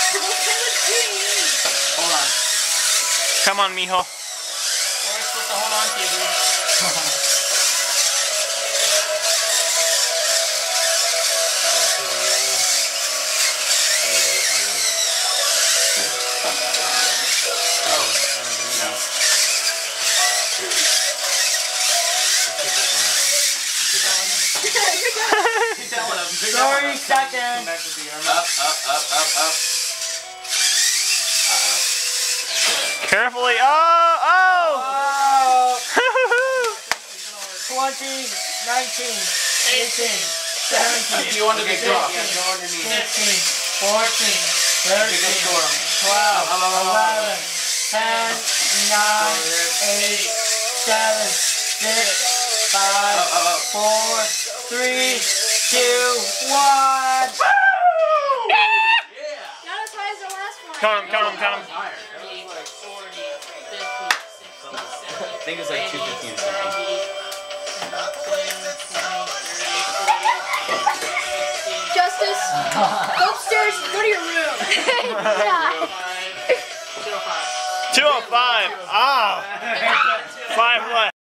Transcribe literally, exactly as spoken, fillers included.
Hold on. Come on, mijo. We're supposed to hold on to you, dude. Thirty seconds. Up, up, up, up, up. Carefully. Oh, oh. twenty, nineteen, eighteen, seventeen, If you want to be drunk, fifteen, go underneath. fifteen, fourteen, thirteen, twelve, eleven, ten, nine, eight, seven, six, five, four, three, two, one. Not as high as the last one. Count him, count him, count him. I think it's like two fifty or something. Justice, go upstairs, go to your room. Yeah. two oh five. Ah. Five left.